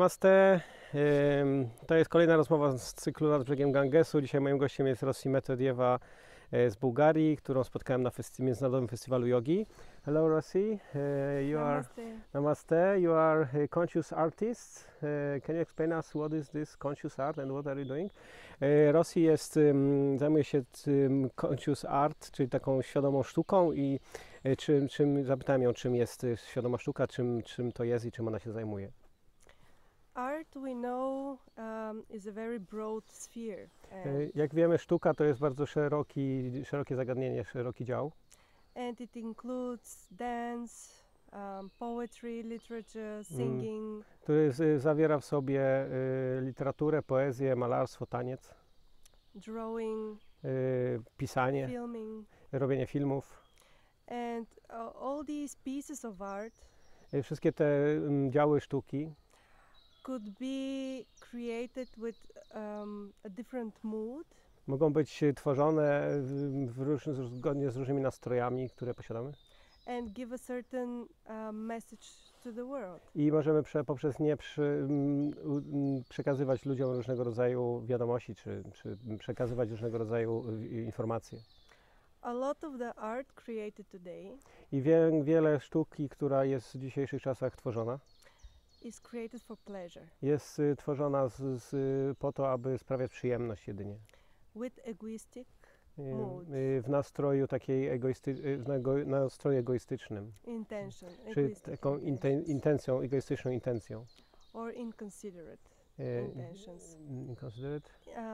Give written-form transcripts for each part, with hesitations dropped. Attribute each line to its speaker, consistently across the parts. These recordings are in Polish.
Speaker 1: Namaste. To jest kolejna rozmowa z cyklu Nad brzegiem Gangesu. Dzisiaj moim gościem jest Rossi Metodiewa z Bułgarii, którą spotkałem na Międzynarodowym Festiwalu Jogi. Hello Rossi, Namaste. You are a conscious artist. Can you explain us what is this conscious art and what are you doing? Rossi zajmuje się conscious art, czyli taką świadomą sztuką i zapytałem ją, czym jest świadoma sztuka, czym to jest i czym ona się zajmuje.
Speaker 2: Art, we know, is a very broad sphere.
Speaker 1: Jak wiemy, sztuka to jest bardzo szerokie zagadnienie, szeroki dział.
Speaker 2: And it includes dance, poetry, literature, singing.
Speaker 1: Który zawiera w sobie literaturę, poezję, malarstwo, taniec,
Speaker 2: Drawing,
Speaker 1: pisanie,
Speaker 2: filming.
Speaker 1: Robienie filmów.
Speaker 2: And all these pieces of art
Speaker 1: Wszystkie te działy sztuki
Speaker 2: could be created with a different mood.
Speaker 1: Mogą być tworzone zgodnie z różnymi nastrojami, które posiadamy.
Speaker 2: And give a certain message to the world.
Speaker 1: I możemy poprzez nie przekazywać ludziom różnego rodzaju wiadomości, czy przekazywać różnego rodzaju informacje.
Speaker 2: A lot of the art created today
Speaker 1: I wiele sztuki, która jest w dzisiejszych czasach tworzona,
Speaker 2: is created for pleasure.
Speaker 1: jest tworzona po to, aby sprawiać przyjemność jedynie.
Speaker 2: With egoistic mood.
Speaker 1: W nastroju takiej nastroju egoistycznym.
Speaker 2: Intention.
Speaker 1: Czy taką intencją, egoistyczną intencją.
Speaker 2: Or inconsiderate intentions.
Speaker 1: Inconsiderate?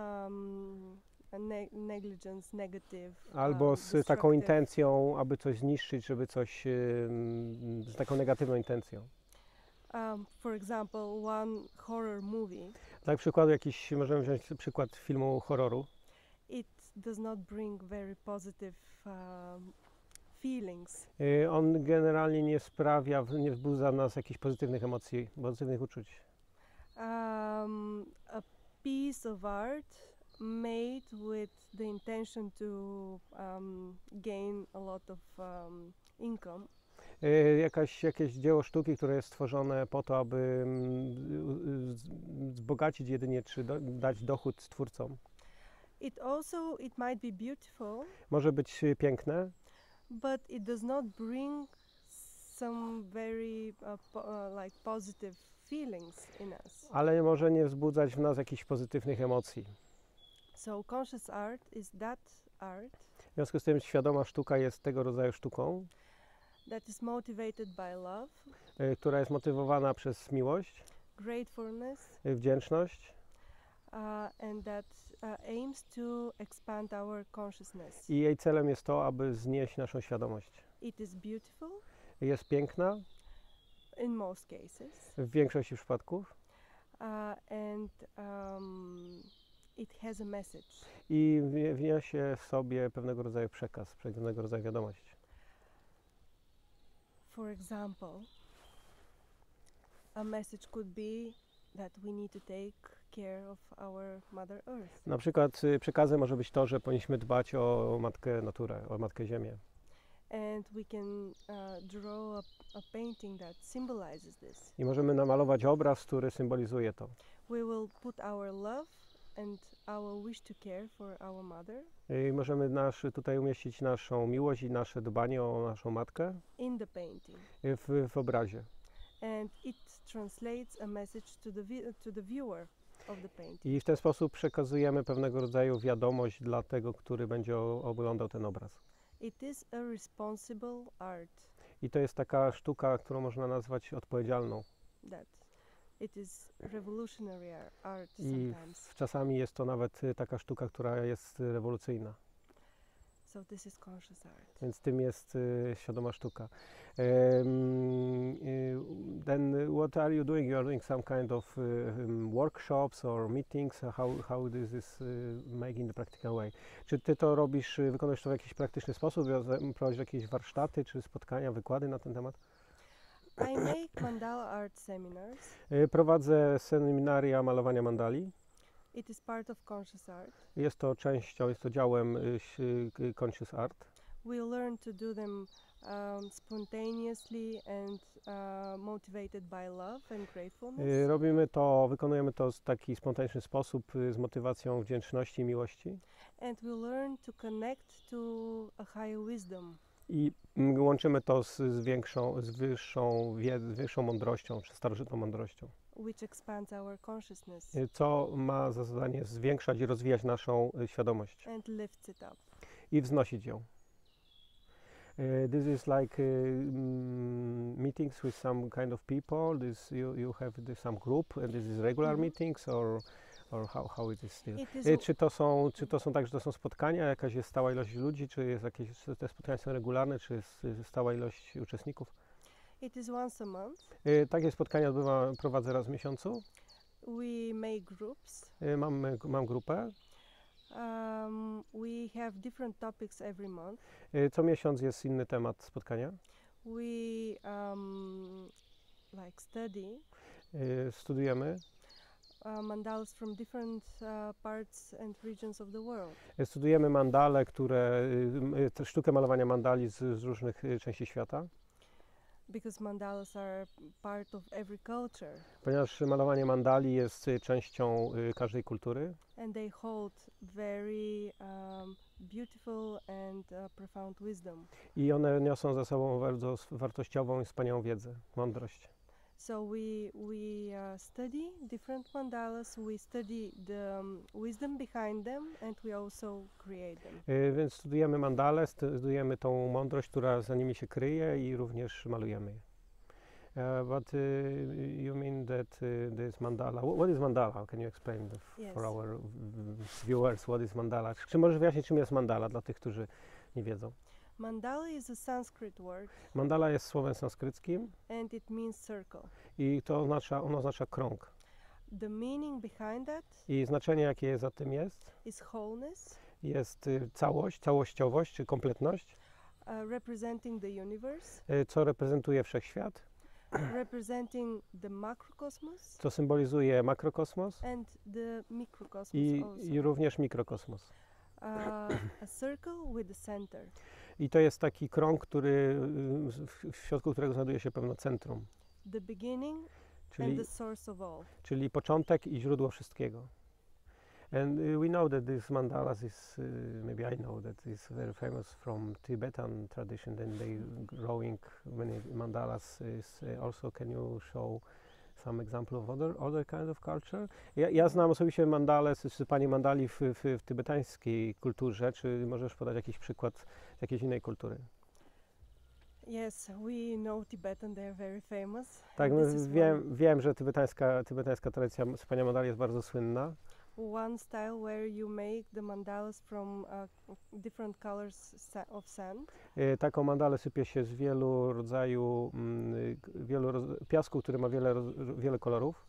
Speaker 2: Negligence, negative.
Speaker 1: Albo z taką intencją, aby coś zniszczyć, żeby coś z taką negatywną intencją.
Speaker 2: For example, one horror movie.
Speaker 1: Dla przykładu możemy wziąć przykład filmu horroru.
Speaker 2: It does not bring very positive feelings.
Speaker 1: On generalnie nie wzbudza w nas jakichś pozytywnych emocji, pozytywnych uczuć.
Speaker 2: A piece of art made with the intention to gain a lot of income.
Speaker 1: Jakieś dzieło sztuki, które jest stworzone po to, aby wzbogacić jedynie, czy dać dochód twórcom.
Speaker 2: It might be beautiful.
Speaker 1: Może być piękne.
Speaker 2: But it does not bring some very like positive feelings in us.
Speaker 1: Ale może nie wzbudzać w nas jakichś pozytywnych emocji.
Speaker 2: So conscious art is that art.
Speaker 1: W związku z tym świadoma sztuka jest tego rodzaju sztuką,
Speaker 2: that is motivated by love,
Speaker 1: która jest motywowana przez miłość,
Speaker 2: gratefulness,
Speaker 1: wdzięczność,
Speaker 2: and that aims to expand our consciousness.
Speaker 1: I jej celem jest to, aby znieść naszą świadomość.
Speaker 2: It is beautiful.
Speaker 1: Jest piękna.
Speaker 2: In most cases.
Speaker 1: W większości przypadków.
Speaker 2: And it has a message.
Speaker 1: I wniesie w sobie pewnego rodzaju przekaz, pewnego rodzaju wiadomość.
Speaker 2: For example, a message could be that we need to take care of our Mother Earth.
Speaker 1: Na przykład przekazem może być to, że powinniśmy dbać o Matkę Naturę, o Matkę Ziemię.
Speaker 2: And we can draw a painting that symbolizes this.
Speaker 1: I możemy namalować obraz, który symbolizuje to.
Speaker 2: We will put our love and our wish to care for our mother.
Speaker 1: I możemy tutaj umieścić naszą miłość i nasze dbanie o naszą matkę.
Speaker 2: In the painting.
Speaker 1: W obrazie.
Speaker 2: And it translates a message to the viewer of the painting.
Speaker 1: I w ten sposób przekazujemy pewnego rodzaju wiadomość dla tego, który będzie oglądał ten obraz.
Speaker 2: It is a responsible art.
Speaker 1: I to jest taka sztuka, którą można nazwać odpowiedzialną.
Speaker 2: That it is revolutionary art
Speaker 1: sometimes. I czasami jest to nawet taka sztuka, która jest rewolucyjna.
Speaker 2: So this is conscious art.
Speaker 1: Więc tym jest świadoma sztuka. Then what are you doing? You are doing some kind of workshops or meetings? How does this make in the practical way? Czy ty to robisz, wykonujesz to w jakiś praktyczny sposób? Prowadzisz jakieś warsztaty, czy spotkania, wykłady na ten temat?
Speaker 2: I make mandala art seminars.
Speaker 1: Prowadzę seminaria malowania mandali.
Speaker 2: It is part of conscious art.
Speaker 1: Jest to działem conscious art.
Speaker 2: We learn to do them spontaneously and motivated by love and gratefulness.
Speaker 1: Wykonujemy to w taki spontaniczny sposób z motywacją wdzięczności i miłości.
Speaker 2: And we learn to connect to a higher wisdom.
Speaker 1: I łączymy to z wyższą mądrością, czy starożytną mądrością,
Speaker 2: Which expands our consciousness
Speaker 1: co ma za zadanie zwiększać i rozwijać naszą świadomość
Speaker 2: and lifts it up.
Speaker 1: i wznosić ją. This is like meetings with some kind of people. You have some group, and this is regular meetings, or how it is still? Czy to są tak, że to są spotkania, jakaś jest stała ilość ludzi, czy te spotkania są regularne, czy jest stała ilość uczestników?
Speaker 2: It is once a month.
Speaker 1: Takie spotkania prowadzę raz w miesiącu.
Speaker 2: We make groups.
Speaker 1: Mam grupę.
Speaker 2: We have different topics every month.
Speaker 1: Co miesiąc jest inny temat spotkania.
Speaker 2: We study.
Speaker 1: Studujemy.
Speaker 2: Mandalas from different parts and regions of the world.
Speaker 1: Studujemy mandale, sztukę malowania mandali z różnych części świata.
Speaker 2: Because mandalas are part of every culture.
Speaker 1: Ponieważ malowanie mandali jest częścią każdej kultury.
Speaker 2: And they hold very beautiful and profound wisdom.
Speaker 1: I one niosą za sobą bardzo wartościową i wspaniałą wiedzę, mądrość.
Speaker 2: So we study different mandalas, we study the wisdom behind them, and we also create them.
Speaker 1: Więc studujemy mandale, studujemy tą mądrość, która za nimi się kryje i również malujemy je. But you mean that this mandala, what is mandala? Can you explain for our viewers what is mandala? Czy możesz wyjaśnić, czym jest mandala dla tych, którzy nie wiedzą?
Speaker 2: Mandala is a Sanskrit word.
Speaker 1: Mandala jest słowem sanskryckim.
Speaker 2: And it means circle.
Speaker 1: I ono oznacza krąg.
Speaker 2: The meaning behind that
Speaker 1: I znaczenie, jakie za tym jest
Speaker 2: wholeness.
Speaker 1: Jest całościowość czy kompletność.
Speaker 2: Representing the universe.
Speaker 1: Co reprezentuje wszechświat.
Speaker 2: Representing the macrocosmos.
Speaker 1: Co symbolizuje makrokosmos.
Speaker 2: And the microcosmos
Speaker 1: I również mikrokosmos.
Speaker 2: A circle with the center.
Speaker 1: I to jest taki krąg, w środku którego znajduje się pewne centrum.
Speaker 2: The beginning and the source of all.
Speaker 1: Czyli początek i źródło wszystkiego. And we know that this mandalas is, maybe I know that is very famous from Tibetan tradition, and they growing many mandalas is also, can you show some example of other kind of culture? Ja znam osobiście mandale, sypanie mandali w tybetańskiej kulturze. Czy możesz podać jakiś przykład z jakiejś innej kultury?
Speaker 2: Yes, we know Tibetan, they are very famous.
Speaker 1: Tak, wiem, że tybetańska tradycja sypania mandali jest bardzo słynna.
Speaker 2: One style where you make the mandalas from different colors of sand.
Speaker 1: Taką mandalę sypie się z wielu rodzaju piasku, który ma wiele kolorów.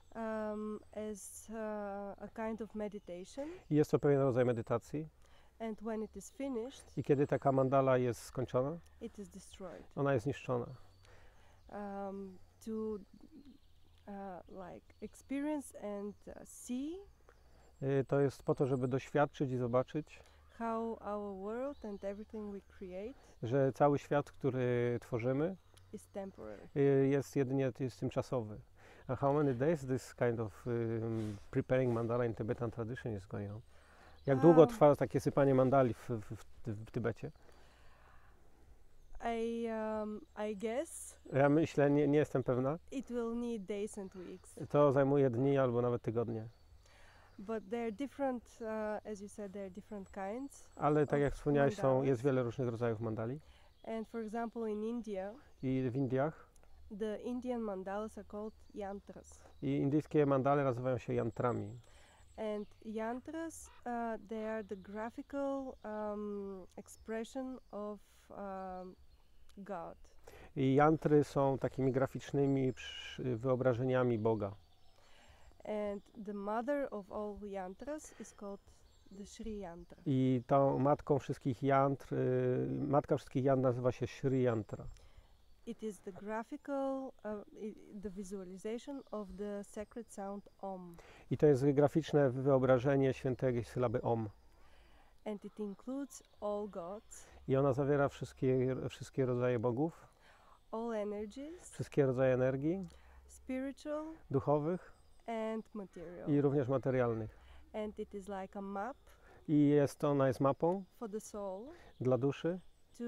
Speaker 2: As a kind of meditation.
Speaker 1: I jest to pewien rodzaj medytacji.
Speaker 2: And when it is finished,
Speaker 1: i kiedy taka mandala jest skończona,
Speaker 2: it is destroyed.
Speaker 1: Ona jest zniszczona.
Speaker 2: To experience and see.
Speaker 1: To jest po to, żeby doświadczyć i zobaczyć,
Speaker 2: how our world and everything we create,
Speaker 1: że cały świat, który tworzymy,
Speaker 2: is temporary.
Speaker 1: Jest tymczasowy. And how many days this kind of preparing mandala in Tibetan tradition is going on? Jak długo trwa takie sypanie mandali w Tybecie?
Speaker 2: I guess.
Speaker 1: Ja myślę, nie jestem pewna.
Speaker 2: It will need days and weeks.
Speaker 1: To zajmuje dni albo nawet tygodnie.
Speaker 2: But there are different, as you said, there are different kinds.
Speaker 1: Ale tak jak wspomniałeś, jest wiele różnych rodzajów mandali.
Speaker 2: And for example, in India.
Speaker 1: I w Indiach.
Speaker 2: The Indian mandalas are called yantras.
Speaker 1: I indyjskie mandale nazywają się yantrami.
Speaker 2: And yantras, they are the graphical expression of God.
Speaker 1: I yantry są takimi graficznymi wyobrażeniami Boga.
Speaker 2: And the mother of all yantras is called the Sri Yantra.
Speaker 1: I tą matką wszystkich yantr, matka wszystkich yantr nazywa się Sri Yantra.
Speaker 2: It is the graphical, the visualization of the sacred sound Om.
Speaker 1: I to jest graficzne wyobrażenie świętej sylaby Om.
Speaker 2: And it includes all gods.
Speaker 1: I ona zawiera wszystkie rodzaje bogów,
Speaker 2: all energies,
Speaker 1: wszystkie rodzaje energii,
Speaker 2: spiritual
Speaker 1: duchowych
Speaker 2: and material.
Speaker 1: i również materialnych.
Speaker 2: And it is like a map
Speaker 1: I ona jest mapą
Speaker 2: for the soul
Speaker 1: dla duszy,
Speaker 2: to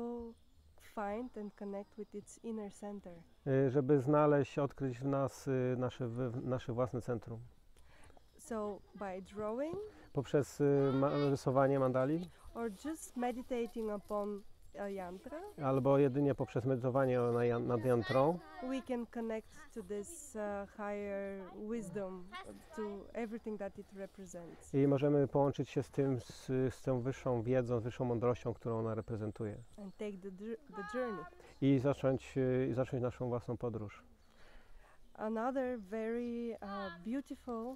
Speaker 2: find and connect with its inner center.
Speaker 1: żeby znaleźć, odkryć w nas nasze własne centrum.
Speaker 2: So by drawing
Speaker 1: Poprzez rysowanie mandali,
Speaker 2: or just meditating upon a yantra,
Speaker 1: albo jedynie poprzez medytowanie nad jantrą,
Speaker 2: we can connect to this higher wisdom, to everything that it represents.
Speaker 1: i możemy połączyć się z tą wyższą wiedzą, z wyższą mądrością, którą ona reprezentuje.
Speaker 2: And take the journey.
Speaker 1: I zacząć naszą własną podróż.
Speaker 2: Another very beautiful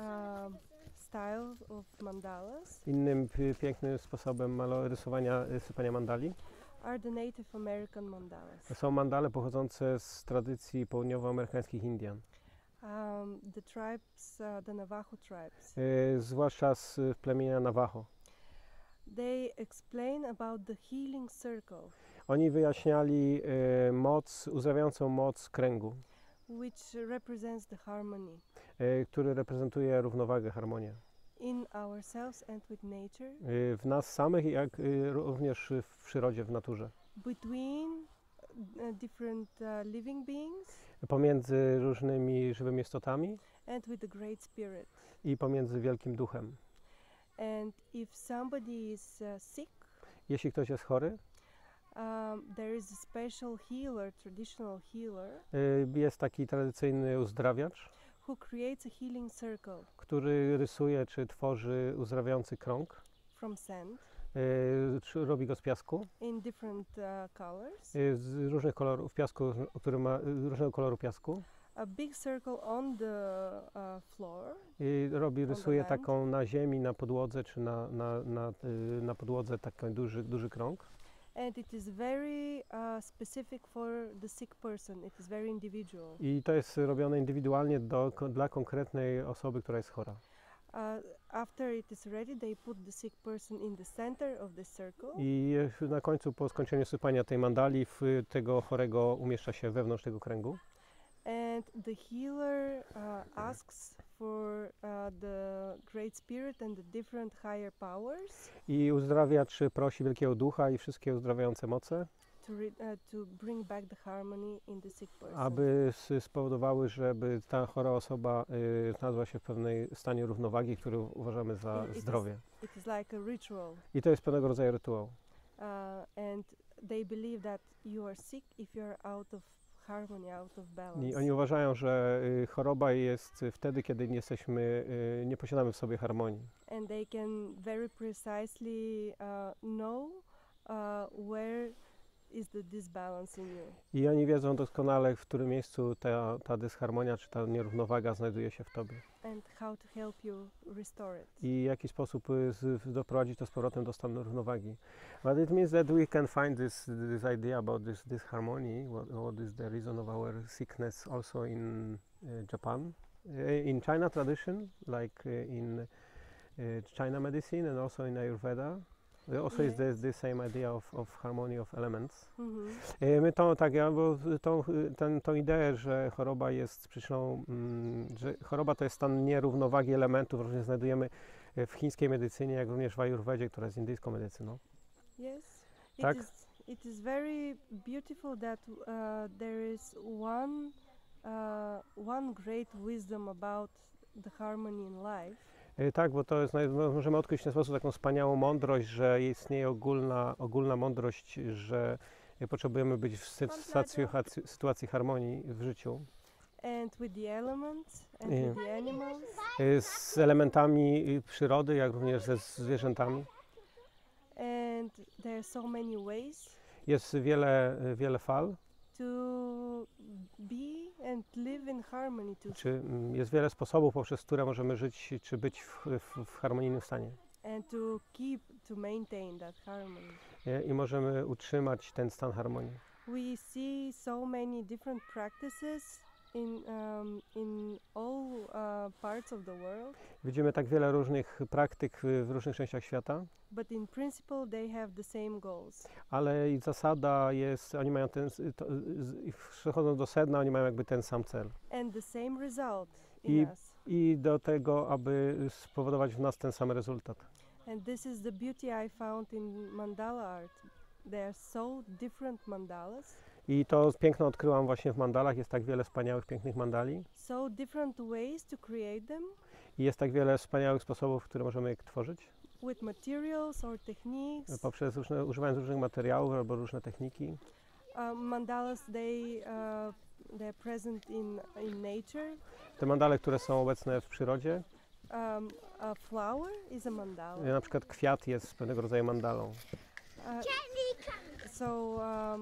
Speaker 2: style of mandalas
Speaker 1: Innym pięknym sposobem sypania mandali
Speaker 2: are the Native American mandalas.
Speaker 1: są mandale pochodzące z tradycji południowoamerykańskich Indian,
Speaker 2: The tribes, the Navajo tribes.
Speaker 1: zwłaszcza z plemienia Navajo.
Speaker 2: They explain about the healing circle,
Speaker 1: Oni wyjaśniali uzdrawiającą moc kręgu,
Speaker 2: which represents the harmony
Speaker 1: który reprezentuje równowagę, harmonię.
Speaker 2: in ourselves and with nature,
Speaker 1: W nas samych, jak również w przyrodzie, w naturze.
Speaker 2: between different living beings,
Speaker 1: Pomiędzy różnymi żywymi istotami
Speaker 2: and with the Great Spirit.
Speaker 1: i pomiędzy Wielkim Duchem.
Speaker 2: And if somebody is sick,
Speaker 1: Jeśli ktoś jest chory,
Speaker 2: there is a special healer, traditional healer,
Speaker 1: jest taki tradycyjny uzdrawiacz,
Speaker 2: who creates a healing circle
Speaker 1: który rysuje czy tworzy uzdrawiający krąg.
Speaker 2: from sand
Speaker 1: Robi go z piasku,
Speaker 2: in different colors.
Speaker 1: z różnych kolorów piasku, który ma różnego koloru piasku.
Speaker 2: A big circle on the floor,
Speaker 1: I rysuje
Speaker 2: land.
Speaker 1: taką na ziemi, na podłodze, czy na podłodze taki duży krąg.
Speaker 2: and it is very specific for the sick person. It is very individual.
Speaker 1: I to jest robione indywidualnie dla konkretnej osoby, która jest chora.
Speaker 2: After it is ready, they put the sick person in the center of the circle,
Speaker 1: I na końcu, po skończeniu sypania tej mandali, tego chorego umieszcza się wewnątrz tego kręgu.
Speaker 2: and the healer asks for the Great Spirit and the different higher powers
Speaker 1: I uzdrawiacz prosi Wielkiego Ducha i wszystkie uzdrawiające moce,
Speaker 2: to bring back the harmony in the sick person.
Speaker 1: aby spowodowały, żeby ta chora osoba znalazła się w pewnej stanie równowagi, który uważamy za zdrowie.
Speaker 2: It is like a ritual,
Speaker 1: I to jest pewnego rodzaju rytuał.
Speaker 2: and they believe that you are sick if you are out of harmony, out of balance.
Speaker 1: I oni uważają, że choroba jest wtedy, kiedy nie posiadamy w sobie harmonii.
Speaker 2: And they can very precisely know where is the disbalance in you.
Speaker 1: I oni wiedzą doskonale, w którym miejscu ta dysharmonia czy ta nierównowaga znajduje się w tobie.
Speaker 2: And how to help you restore it.
Speaker 1: I w jaki sposób doprowadzić to z powrotem do stanu równowagi. But it means that we can find this idea about this harmony, what is the reason of our sickness also in Japan, in China tradition, like in China medicine and also in Ayurveda. Also is the same idea of harmony of elements. My tą ideę, że choroba jest przyczyną, że choroba to jest stan nierównowagi elementów, również znajdujemy w chińskiej medycynie, jak również w Ayurvedzie, która jest indyjską medycyną.
Speaker 2: Yes.
Speaker 1: Tak.
Speaker 2: It is very beautiful that there is one great wisdom about the harmony in life.
Speaker 1: Tak, bo to jest, możemy odkryć w ten sposób taką wspaniałą mądrość, że istnieje ogólna mądrość, że potrzebujemy być w sytuacji harmonii w życiu.
Speaker 2: And with the elements and with the animals.
Speaker 1: Z elementami przyrody, jak również ze zwierzętami.
Speaker 2: And there are so many ways
Speaker 1: Jest wiele fal.
Speaker 2: to be and live in harmony.
Speaker 1: Jest wiele sposobów, poprzez które możemy żyć czy być w harmonijnym stanie.
Speaker 2: And to maintain that harmony.
Speaker 1: I możemy utrzymać ten stan harmonii.
Speaker 2: We see so many different practices in all parts of the world,
Speaker 1: Widzimy tak wiele różnych praktyk w różnych częściach świata,
Speaker 2: but in principle they have the same goals.
Speaker 1: ale i zasada jest, oni mają przechodząc do sedna, oni mają jakby ten sam cel.
Speaker 2: And the same result in us.
Speaker 1: I do tego, aby spowodować w nas ten sam rezultat.
Speaker 2: And this is the beauty I found in mandala art. There are so different mandalas,
Speaker 1: I to piękno odkryłam właśnie w mandalach, jest tak wiele wspaniałych, pięknych mandali
Speaker 2: so different ways to create them
Speaker 1: i jest tak wiele wspaniałych sposobów, które możemy je tworzyć,
Speaker 2: with materials or techniques.
Speaker 1: poprzez używając różnych materiałów albo różne techniki.
Speaker 2: Mandalas, they're present in nature.
Speaker 1: Te mandale, które są obecne w przyrodzie,
Speaker 2: A flower is a mandala.
Speaker 1: na przykład kwiat jest pewnego rodzaju mandalą.
Speaker 2: So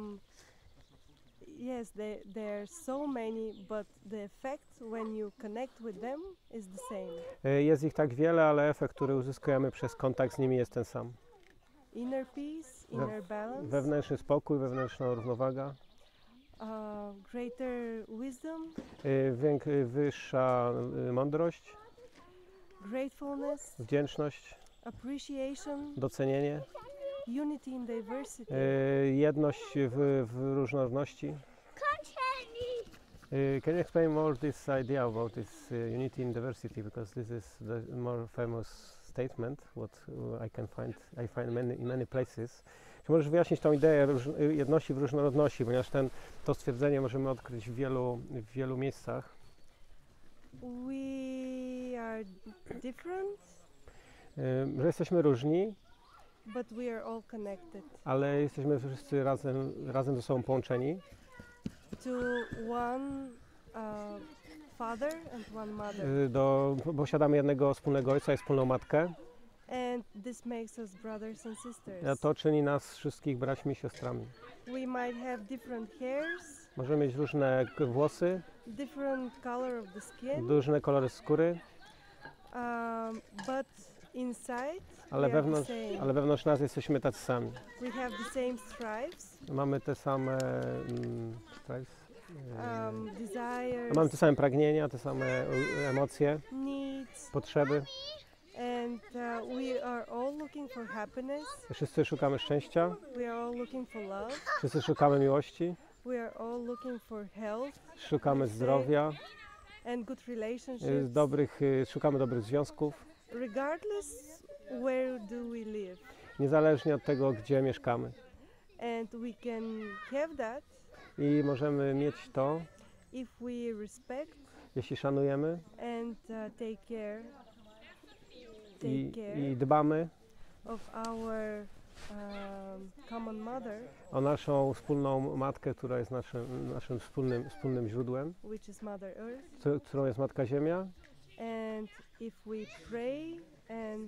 Speaker 2: yes, there are so many, but the effect when you connect with them is the same.
Speaker 1: Jest ich tak wiele, ale efekt, który uzyskujemy przez kontakt z nimi jest ten sam.
Speaker 2: Inner peace, inner balance,
Speaker 1: Wewnętrzny spokój, wewnętrzna równowaga,
Speaker 2: greater wisdom,
Speaker 1: wyższa mądrość,
Speaker 2: gratefulness,
Speaker 1: wdzięczność,
Speaker 2: appreciation,
Speaker 1: docenienie,
Speaker 2: unity in diversity.
Speaker 1: jedność w różnorodności. Can you explain more this idea about this unity in diversity, because this is the more famous statement what I find in many places. Czy możesz wyjaśnić tą ideę jedności w różnorodności, ponieważ to stwierdzenie możemy odkryć w wielu miejscach.
Speaker 2: We are different,
Speaker 1: Że jesteśmy różni,
Speaker 2: but we are all connected
Speaker 1: ale jesteśmy wszyscy razem ze sobą połączeni
Speaker 2: to one father and one mother.
Speaker 1: Posiadamy jednego wspólnego ojca i wspólną matkę.
Speaker 2: And this makes us brothers and sisters.
Speaker 1: A to czyni nas wszystkich braćmi i siostrami.
Speaker 2: We might have different hairs,
Speaker 1: Możemy mieć różne włosy,
Speaker 2: different color of the skin,
Speaker 1: różne kolory skóry,
Speaker 2: but inside
Speaker 1: ale
Speaker 2: we are the same.
Speaker 1: wewnątrz nas jesteśmy tacy sami.
Speaker 2: We have the same stripes,
Speaker 1: Mamy te same
Speaker 2: desires,
Speaker 1: mamy te same pragnienia, te same emocje,
Speaker 2: needs,
Speaker 1: potrzeby.
Speaker 2: and we are all looking for happiness.
Speaker 1: Wszyscy szukamy szczęścia,
Speaker 2: We are all looking for love.
Speaker 1: wszyscy szukamy miłości,
Speaker 2: We are all looking for health
Speaker 1: szukamy zdrowia,
Speaker 2: and good relationships.
Speaker 1: szukamy dobrych związków,
Speaker 2: Regardless where do we live,
Speaker 1: niezależnie od tego, gdzie mieszkamy.
Speaker 2: and we can have that
Speaker 1: I możemy mieć to,
Speaker 2: if we respect
Speaker 1: jeśli szanujemy
Speaker 2: and take care
Speaker 1: i dbamy
Speaker 2: of our common mother,
Speaker 1: o naszą wspólną matkę, która jest naszym wspólnym źródłem,
Speaker 2: which is Mother Earth.
Speaker 1: którą jest Matka Ziemia.
Speaker 2: And if we pray and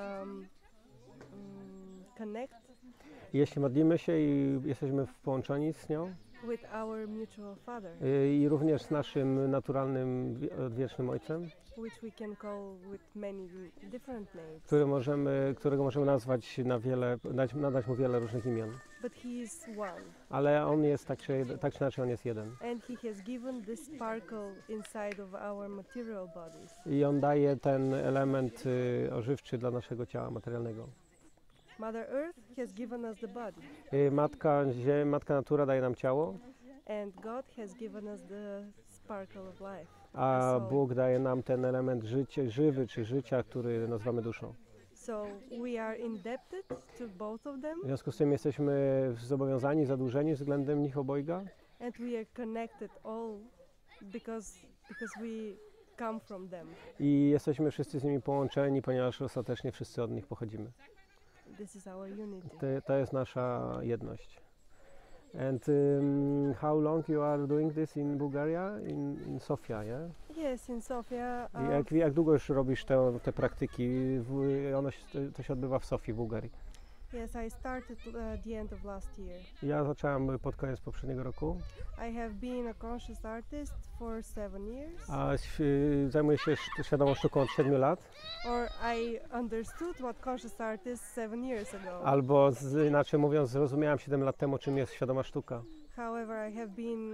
Speaker 2: connect
Speaker 1: I jeśli modlimy się i jesteśmy połączeni z nią
Speaker 2: with our mutual father,
Speaker 1: i również z naszym naturalnym, odwiecznym Ojcem,
Speaker 2: which we can call with many different names,
Speaker 1: którego możemy nazwać nadać mu wiele różnych imion.
Speaker 2: but he is one,
Speaker 1: Ale on jest tak czy inaczej, on jest jeden.
Speaker 2: and he has given this sparkle inside of our material bodies.
Speaker 1: I on daje ten element ożywczy dla naszego ciała materialnego.
Speaker 2: Mother Earth has given us the body,
Speaker 1: Matka Natura daje nam ciało,
Speaker 2: and God has given us the sparkle of life.
Speaker 1: a
Speaker 2: soul.
Speaker 1: Bóg daje nam ten element żywy czy życia, który nazywamy duszą.
Speaker 2: So we are indebted to both of them,
Speaker 1: W związku z tym jesteśmy zobowiązani, zadłużeni względem nich obojga
Speaker 2: and we are connected all because we come from them.
Speaker 1: i jesteśmy wszyscy z nimi połączeni, ponieważ ostatecznie wszyscy od nich pochodzimy.
Speaker 2: This is our unity.
Speaker 1: To jest nasza jedność. And how long you are doing this in Bulgaria, in Sofia, yeah?
Speaker 2: Yes, in Sofia.
Speaker 1: Jak długo już robisz te praktyki? To się odbywa w Sofii, w Bułgarii.
Speaker 2: Yes, I started at the end of last year.
Speaker 1: Ja zacząłem pod koniec poprzedniego roku.
Speaker 2: I have been a conscious artist for 7 years.
Speaker 1: A zajmuję się świadomą sztuką od 7 lat.
Speaker 2: Or I understood what conscious art is 7 years ago.
Speaker 1: Albo inaczej mówiąc, zrozumiałem 7 lat temu, czym jest świadoma sztuka.
Speaker 2: However, I have been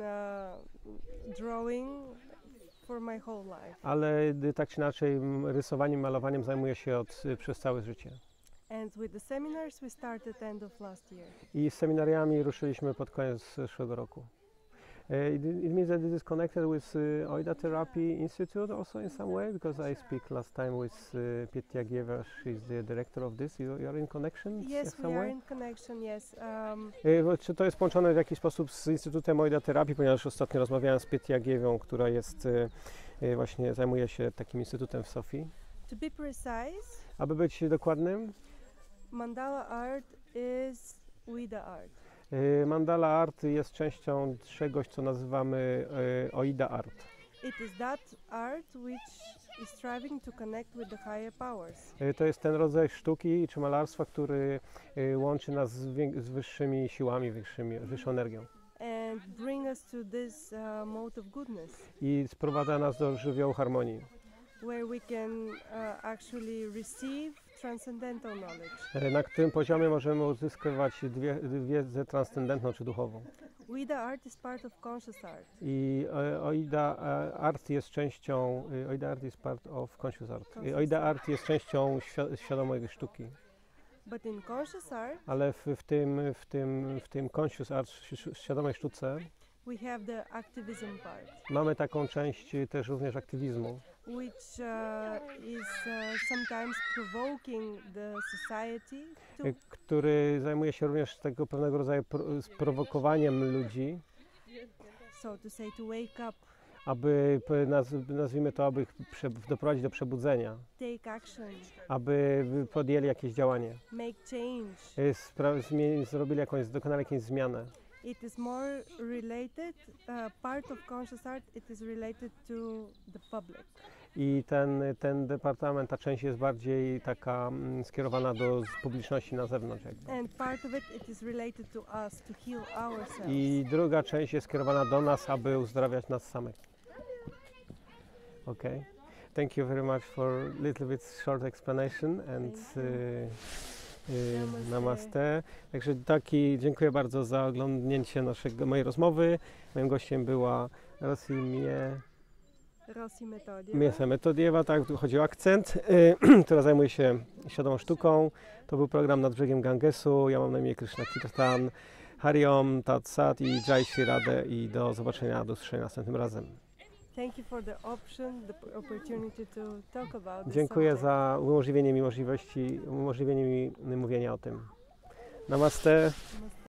Speaker 2: drawing for my whole life.
Speaker 1: Ale tak czy inaczej rysowaniem, malowaniem zajmuję się przez całe życie.
Speaker 2: And with the seminars we started end of last year.
Speaker 1: I z seminariami ruszyliśmy pod koniec zeszłego roku. It means that this is connected with Oida Therapy Institute also in some way, because I speak last time with Petya Gieva, she's the director of this. You are in connection in
Speaker 2: Yes,
Speaker 1: some
Speaker 2: we are
Speaker 1: way?
Speaker 2: in connection, yes.
Speaker 1: Czy to jest połączone w jakiś sposób z Instytutem Oida Terapii, ponieważ ostatnio rozmawiałem z Petya Giewą, która jest właśnie zajmuje się takim instytutem w Sofii.
Speaker 2: To be precise,
Speaker 1: Aby być dokładnym,
Speaker 2: mandala art is Oida art.
Speaker 1: Mandala Art jest częścią czegoś, co nazywamy Oida Art.
Speaker 2: It is that art which is striving to connect with the higher powers.
Speaker 1: To jest ten rodzaj sztuki czy malarstwa, który łączy nas z wyższymi siłami, wyższą energią
Speaker 2: And bring us to this mode of goodness,
Speaker 1: i sprowadza nas do żywiołu harmonii,
Speaker 2: where we can actually receive transcendental knowledge.
Speaker 1: na którym poziomie możemy uzyskiwać wiedzę transcendentną czy duchową.
Speaker 2: Oida art is part of conscious art.
Speaker 1: I Oida Art jest częścią, Oida Art is part of conscious art. Oida Art jest częścią świadomej sztuki.
Speaker 2: But in conscious art,
Speaker 1: Ale w tym conscious art, świadomej sztuce,
Speaker 2: we have the activism part,
Speaker 1: mamy taką część też również aktywizmu,
Speaker 2: which is sometimes provoking the society to
Speaker 1: który zajmuje się również tego pewnego rodzaju sprowokowaniem ludzi,
Speaker 2: so to say, to wake up,
Speaker 1: aby, nazwijmy to, aby ich doprowadzić do przebudzenia,
Speaker 2: take action,
Speaker 1: aby podjęli jakieś działanie,
Speaker 2: make change.
Speaker 1: dokonali jakąś zmianę.
Speaker 2: It is more related, part of conscious art, it is related to the public.
Speaker 1: I ten departament, ta część jest bardziej taka skierowana do publiczności na zewnątrz jakby.
Speaker 2: And part of it, it is related to us, to heal ourselves.
Speaker 1: I druga część jest skierowana do nas, aby uzdrawiać nas samych. Okay. Thank you very much for little bit short explanation and namaste. Także dziękuję bardzo za oglądnięcie mojej rozmowy. Moim gościem była Rossi Metodiewa, tak, tu chodzi o akcent, która zajmuje się świadomą sztuką. To był program Nad brzegiem Gangesu. Ja mam na imię Krishna Kirtan, Hari Om, Tat Sat i Jai Shri Radhe i do zobaczenia, do usłyszenia następnym razem.
Speaker 2: Thank you for the opportunity to talk about this
Speaker 1: Dziękuję
Speaker 2: subject.
Speaker 1: za umożliwienie mi mówienia o tym. Namaste.
Speaker 2: Namaste.